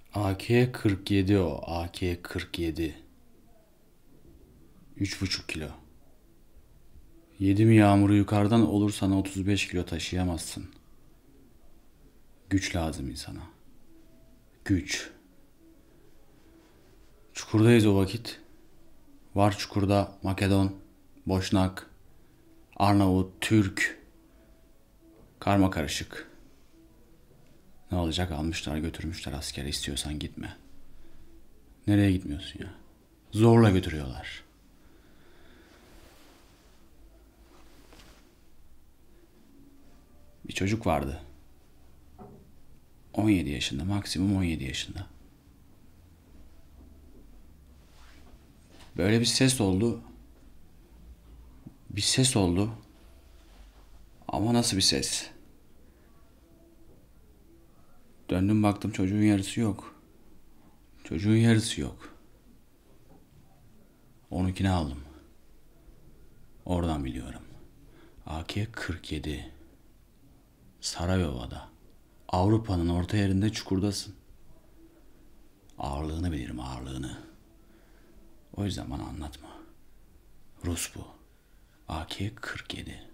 AK-47 o. AK-47. 3,5 kilo. Yedi mi yağmuru yukarıdan olur, sana 35 kilo taşıyamazsın. Güç lazım insana. Güç. Çukurdayız o vakit. Var çukurda Makedon, Boşnak, Arnavut, Türk. Karma karışık. Ne olacak? Almışlar götürmüşler askere, istiyorsan gitme. Nereye gitmiyorsun ya? Zorla götürüyorlar. Bir çocuk vardı. 17 yaşında, maksimum 17 yaşında. Böyle bir ses oldu. Bir ses oldu. Ama nasıl bir ses? Döndüm baktım, çocuğun yarısı yok. Çocuğun yarısı yok. Onunkini aldım. Oradan biliyorum. AK-47. Sarayova'da. Avrupa'nın orta yerinde çukurdasın. Ağırlığını bilirim, ağırlığını. O yüzden bana anlatma. Rus bu. AK-47.